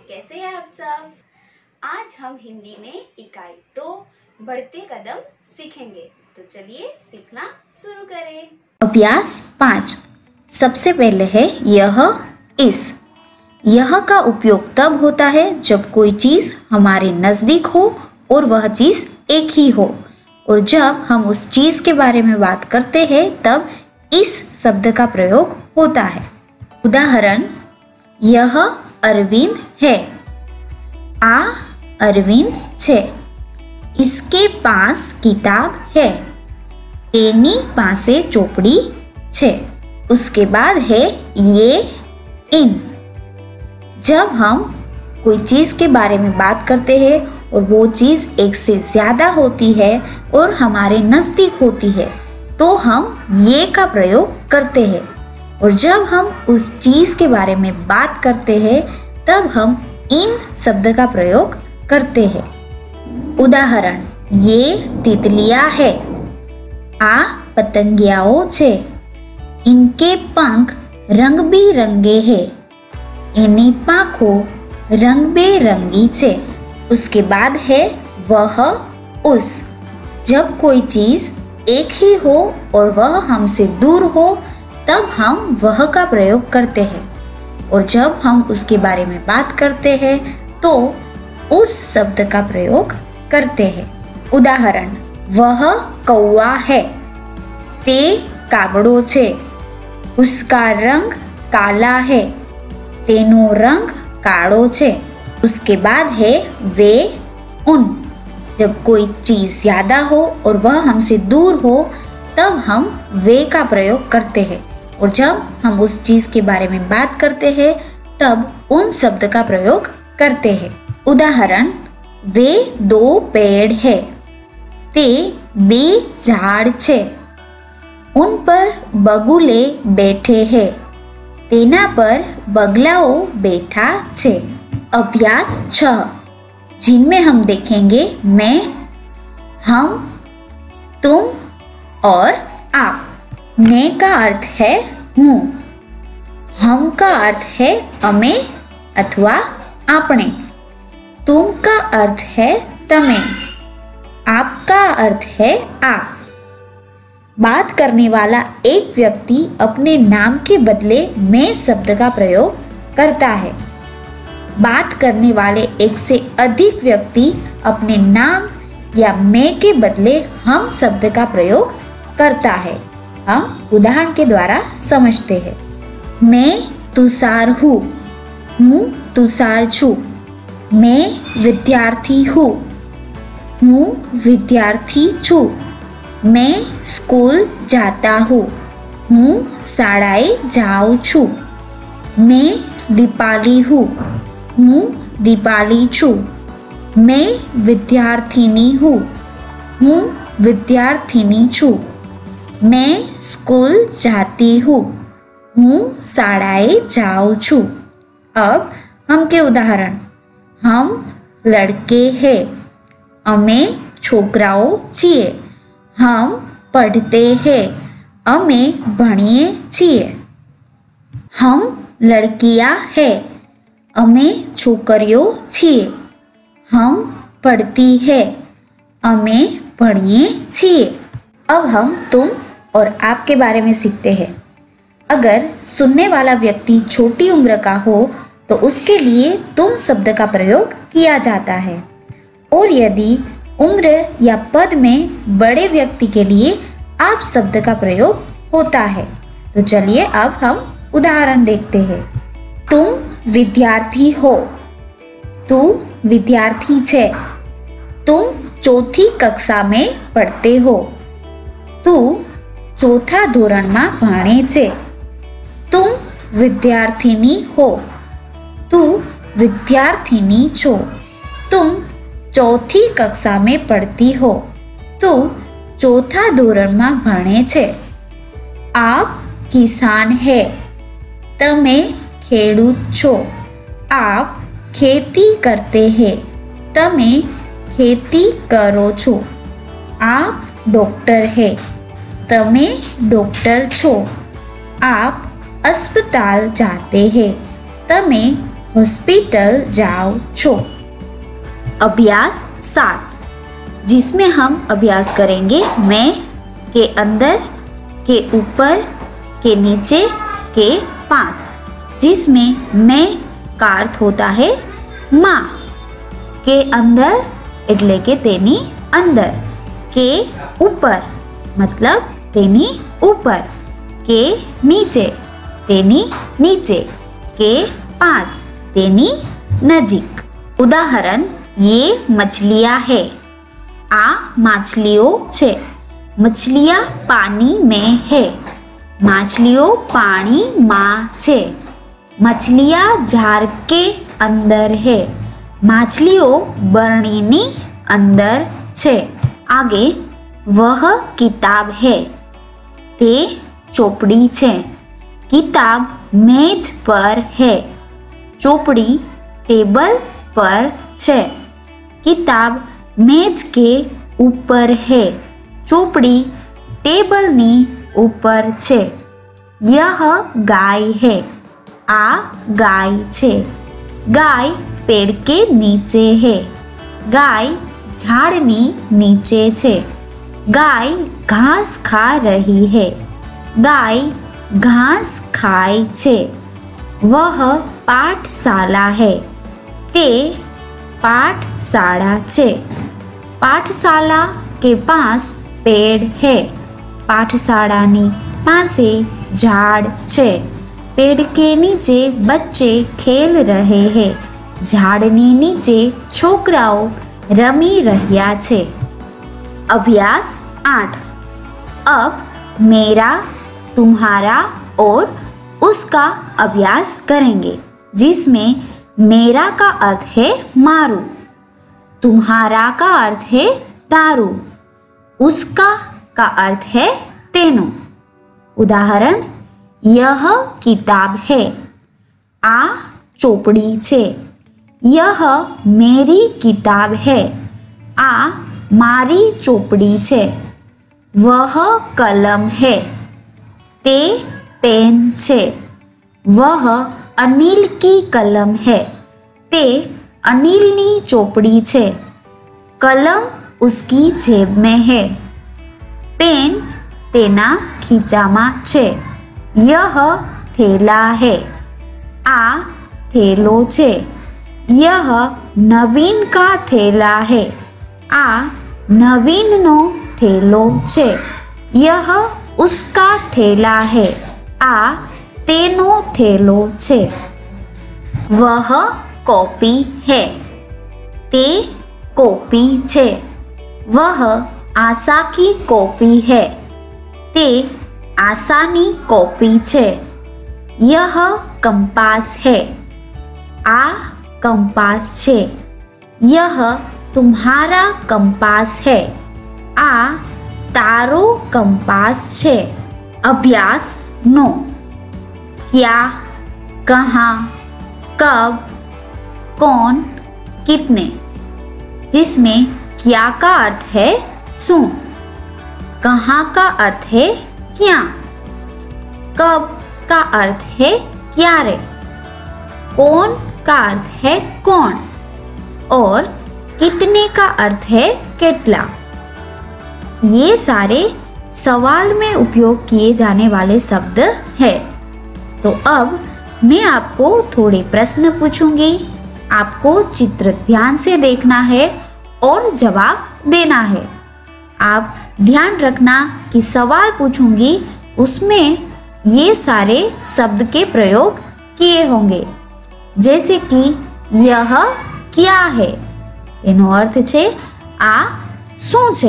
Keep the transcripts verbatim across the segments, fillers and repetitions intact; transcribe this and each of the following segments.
कैसे हैं आप सब। आज हम हिंदी में इकाई दो बढ़ते कदम सीखेंगे, तो चलिए सीखना शुरू करें। अभ्यास पाँच। सबसे पहले है यह, इस। यह का उपयोग तब होता है जब कोई चीज़ हमारे नज़दीक हो और वह चीज़ एक ही हो, और जब हम उस चीज़ के बारे में बात करते हैं तब इस शब्द का प्रयोग होता है। उदाहरण, यह अरविंद है। आ अरविंद छे। इसके पास किताब है। तेनी पासे चोपड़ी छे। उसके बाद है ये, इन। जब हम कोई चीज़ के बारे में बात करते हैं और वो चीज़ एक से ज़्यादा होती है और हमारे नज़दीक होती है तो हम ये का प्रयोग करते हैं, और जब हम उस चीज़ के बारे में बात करते हैं तब हम इन शब्द का प्रयोग करते हैं। उदाहरण, ये तितलियाँ है। आ पतंगियाओ छे। इनके पंख रंग बिरंगे है। एनी पाखो रंग बेरंगी छे। उसके बाद है वह, उस। जब कोई चीज़ एक ही हो और वह हमसे दूर हो तब हम वह का प्रयोग करते हैं, और जब हम उसके बारे में बात करते हैं तो उस शब्द का प्रयोग करते हैं। उदाहरण, वह कौवा है। ते कागड़ो छे। उसका रंग काला है। तेनो रंग काड़ो छे। उसके बाद है वे, उन। जब कोई चीज़ ज़्यादा हो और वह हमसे दूर हो तब हम वे का प्रयोग करते हैं, और जब हम उस चीज़ के बारे में बात करते हैं तब उन शब्द का प्रयोग करते हैं। उदाहरण, वे दो पेड़ है। ते बे झाड़ छे। उन पर बगुले बैठे हैं। तेना पर बगलाओ बैठा छे। अभ्यास छह, जिनमें हम देखेंगे मैं, हम, तुम और आप। मैं का अर्थ है हूँ। हम का अर्थ है अमे अथवा आपने। तुम का अर्थ है तमे। आप का अर्थ है आप। बात करने वाला एक व्यक्ति अपने नाम के बदले मैं शब्द का प्रयोग करता है। बात करने वाले एक से अधिक व्यक्ति अपने नाम या मैं के बदले हम शब्द का प्रयोग करता है। हम उदाहरण के द्वारा समझते हैं। मैं तुषार हूँ। हूँ तुषार छू। मैं विद्यार्थी हूँ। हूँ विद्यार्थी छू। मैं स्कूल जाता हूँ। हूँ शाळाए जाऊँ छू। मैं दीपाली हूँ। हूँ दीपाली छू। मैं विद्यार्थिनी हूँ। हूँ विद्यार्थिनी छू। मैं स्कूल जाती हूँ। हूँ शाळाए जाऊँ छू। अब हम के उदाहरण, हम लड़के हैं। अमे छोकराओ छीए। हम पढ़ते हैं। अमे भणीए छीए। हम लड़कियां हैं। अमे छोकरियो छीए। हम पढ़ती है। अमे भणीए छीए। अब हम तुम और आप के बारे में सीखते हैं। अगर सुनने वाला व्यक्ति छोटी उम्र का हो तो उसके लिए तुम शब्द का प्रयोग किया जाता है, और यदि उम्र या पद में बड़े व्यक्ति के लिए आप शब्द का प्रयोग होता है। तो चलिए अब हम उदाहरण देखते हैं। तुम विद्यार्थी हो। तू विद्यार्थी छे। तुम चौथी कक्षा में पढ़ते हो। तू चौथा धोरण में भणे छे। तुम विद्यार्थिनी हो। तू विद्यार्थिनी छो। तुम चौथी कक्षा में पढ़ती हो। तू चौथा धोरण में भणे छे। आप किसान है। तमे खेडूत छो। आप खेती करते हैं। तमे खेती करो छो। आप डॉक्टर है। तमे डॉक्टर छो। आप अस्पताल जाते हैं। तमे हॉस्पिटल जाओ छो। अभ्यास सात, जिसमें हम अभ्यास करेंगे मैं के अंदर, के ऊपर, के नीचे, के पास, जिसमें मैं का अर्थ होता है माँ, के अंदर એટલે કે તેની અંદર, के ऊपर मतलब તેની ऊपर, के नीचे તેની नीचे, के पास તેની नजीक। उदाहरण, ये मछलियाँ है, आ माछलियों छे। मछलियाँ पानी में है, माछलियों पानी में छे। मछलियाँ झाड़ के अंदर है, माछलियों बरनी अंदर छे। आगे, वह किताब है, ते चोपड़ी छे। किताब मेज पर है, चोपड़ी टेबल पर छे। किताब मेज के ऊपर है, चोपड़ी टेबल नी ऊपर छे। यह गाय है, आ गाय छे। गाय पेड़ के नीचे है, गाय झाड़नी नीचे छे। गाय घास खा रही है, गाय घास खाए छे। वह पाठशाला है, ते पाठशाला छे। पाठशाला के पास पेड़ है, पाठशालानी पासे झाड़ छे। पेड़ के नीचे बच्चे खेल रहे हैं, झाड़नी नीचे छोकराओ रमी રહ્યા છે। अभ्यास आठ, अब मेरा, तुम्हारा और उसका अभ्यास करेंगे, जिसमें मेरा का अर्थ है मारू, तुम्हारा का अर्थ है तारू, उसका का अर्थ है तेनु। उदाहरण, यह किताब है, आ चोपड़ी छे। यह मेरी किताब है, आ मारी चोपड़ी छे। वह कलम है, ते पेन छे। वह अनिल की कलम है, ते अनिलनी चोपड़ी छे। कलम उसकी जेब में है, पेन तेना खीचामा छे। यह थैला है, आ थैलो छे। यह नवीन का थैला है, आ नवीन नो थैलो छे। यह उसका थैला है, आ तेनो थैलो छे। वह कॉपी है, ते कॉपी छे। वह आशा की कॉपी है, ते आशानी कॉपी छे। यह कंपास है, आ कंपास छे। यह तुम्हारा कंपास है, आ तारो कंपास छे। अभ्यास नौ, क्या, कहाँ, कब, कौन, कितने, जिसमें क्या का अर्थ है शू, कहाँ का अर्थ है क्या, कब का अर्थ है क्यारे, कौन का अर्थ है कौन और कितने का अर्थ है केटला। ये सारे सवाल में उपयोग किए जाने वाले शब्द हैं। तो अब मैं आपको थोड़े प्रश्न पूछूंगी, आपको चित्र ध्यान से देखना है और जवाब देना है। आप ध्यान रखना कि सवाल पूछूंगी उसमें ये सारे शब्द के प्रयोग किए होंगे, जैसे कि यह क्या है તેનો અર્થ છે આ શું છે।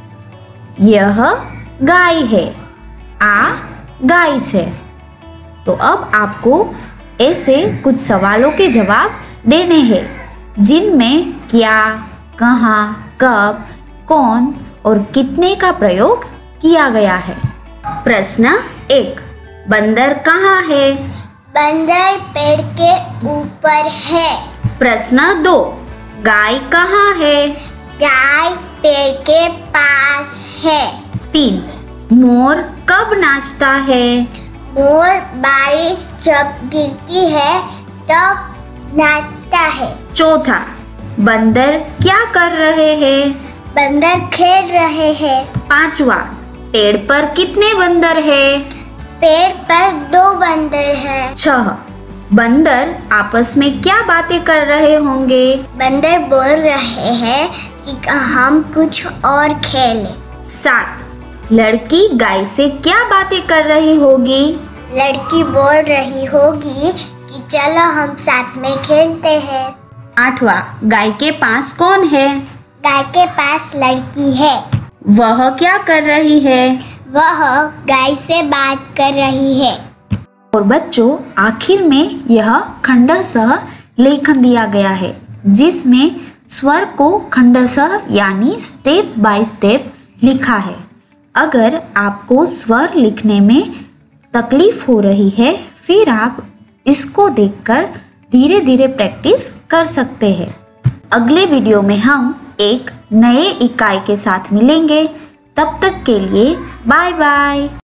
यह गाय है, आ गाय છે। तो अब आपको ऐसे कुछ सवालों के जवाब देने हैं, जिनमें क्या, कहाँ, कब, कौन और कितने का प्रयोग किया गया है। प्रश्न एक, बंदर कहाँ है? बंदर पेड़ के ऊपर है। प्रश्न दो, गाय कहाँ है? गाय पेड़ के पास है। तीन, मोर कब नाचता है? मोर बारिश जब गिरती है तब नाचता है। चौथा, बंदर क्या कर रहे हैं? बंदर खेल रहे हैं। पांचवा, पेड़ पर कितने बंदर हैं? पेड़ पर दो बंदर हैं। छह, बंदर आपस में क्या बातें कर रहे होंगे? बंदर बोल रहे हैं कि हम कुछ और खेलें। सात, लड़की गाय से क्या बातें कर रही होगी? लड़की बोल रही होगी कि चलो हम साथ में खेलते हैं। आठवां, गाय के पास कौन है? गाय के पास लड़की है। वह क्या कर रही है? वह गाय से बात कर रही है। और बच्चों, आखिर में यह खंडशः लेखन दिया गया है, जिसमें स्वर को खंडशः यानी स्टेप बाय स्टेप लिखा है। अगर आपको स्वर लिखने में तकलीफ हो रही है, फिर आप इसको देखकर धीरे धीरे प्रैक्टिस कर सकते हैं। अगले वीडियो में हम एक नए इकाई के साथ मिलेंगे। तब तक के लिए बाय बाय।